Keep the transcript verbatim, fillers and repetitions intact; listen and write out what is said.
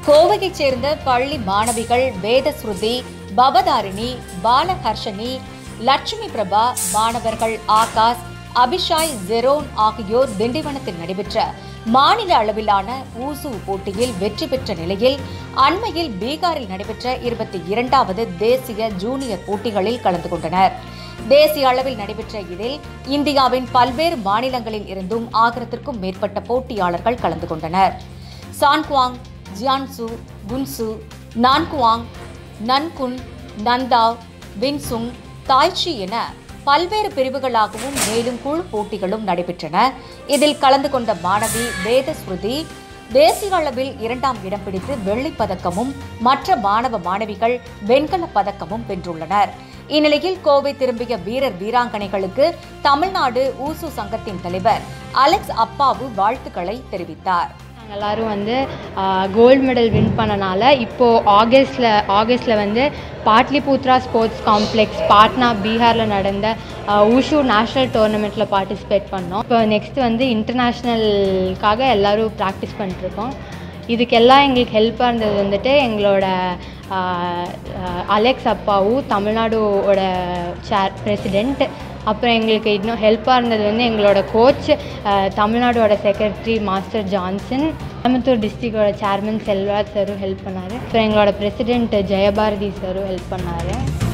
கோவையைச் சேர்ந்த பள்ளி மாணவிகள் வேதஸ்ருதி, பவதாரிணி, பாலஹர்ஷினி, லட்சுமி பிரபா, மாணவர்கள் ஆகாஷ், அபிஷாய், ஜெரோன் ஆகியோர் திண்டிவனத்தில் நடைபெற்ற மாநில அளவிலான ஊசு போட்டியில் வெற்றி பெற்ற நிலையில் அண்மையில் பீகாரில் நடைபெற்ற இருபத்தி இரண்டாவது தேசிய ஜூனியர் போட்டிகளில் கலந்து கொண்டனர். தேசிய அளவில் நடைபெற்ற இதில் இந்தியாவின் பல்வேறு மாநிலங்களில் இருந்தும் ஆயிரத்திற்கும் மேற்பட்ட போட்டியாளர்கள் கலந்து கொண்டனர். சான்குவாங், ஜியான்சு, குன்சு, நான்குவாங், நன்குன், நந்தாவ், வின்சுங், தாய்ச்சி என பல்வேறு பிரிவுகளாகவும் மேலும் குழு போட்டிகளும் நடைபெற்றன. இதில் கலந்து கொண்ட மாணவி வேதஸ்ருதி தேசிய அளவில் இரண்டாம் இடம் பிடித்து வெள்ளிப் பதக்கமும் மற்ற மாணவ மாணவிகள் வெண்கலப் பதக்கமும் வென்றுள்ளனர். இந்நிலையில் கோவை திரும்பிய வீரர் வீராங்கனைகளுக்கு தமிழ்நாடு ஊசு சங்கத்தின் தலைவர் அலெக்ஸ் அப்பாவு வாழ்த்துக்களை தெரிவித்தார். எல்லாரும் வந்து கோல்டு மெடல் வின் பண்ணனால இப்போது ஆகஸ்டில் ஆகஸ்டில் வந்து பாட்லிபுத்ரா ஸ்போர்ட்ஸ் காம்ப்ளெக்ஸ் பாட்னா பீகாரில் நடந்த ஊஷு நேஷ்னல் டோர்னமெண்ட்டில் பார்ட்டிசிபேட் பண்ணோம். இப்போ நெக்ஸ்ட் வந்து இன்டர்நேஷ்னலுக்காக எல்லோரும் ப்ராக்டிஸ் பண்ணிட்டுருக்கோம். இதுக்கெல்லாம் எங்களுக்கு ஹெல்ப்பாக இருந்தது வந்துட்டு எங்களோட அலெக்ஸ் அப்பாவும் தமிழ்நாடோட சேர் பிரசிடெண்ட். அப்புறம் எங்களுக்கு இன்னும் ஹெல்ப்பாக இருந்தது வந்து எங்களோட கோச் தமிழ்நாடோட செக்ரட்டரி மாஸ்டர் ஜான்சன், கோயம்புத்தூர் டிஸ்ட்ரிக்டோட சேர்மன் செல்வராஜ் சாரும் ஹெல்ப் பண்ணார். அப்புறம் எங்களோட பிரசிடெண்ட் ஜெயபாரதி சாரும் ஹெல்ப் பண்ணார்.